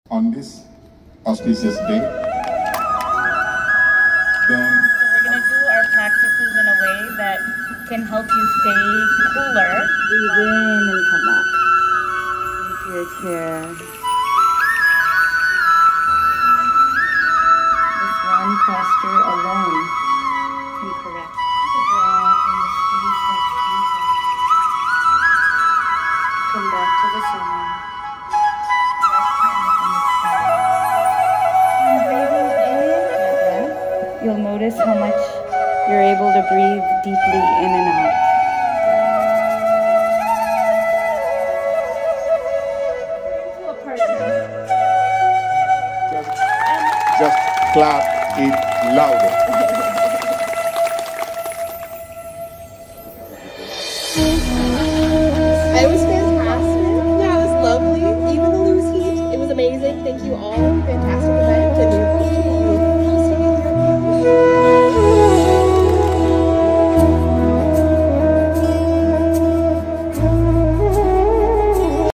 on this auspicious day. Then we're going to do our practices in a way that can help you stay cooler. Breathe in and come up into your chair. This one posture alone can correct the breath and the space that's inside. Come back to the center. You'll notice how much you're able to breathe deeply in and out. just clap it louder. It was fantastic. Yeah, it was lovely. Even the loose heat, it was amazing. Thank you all. Fantastic.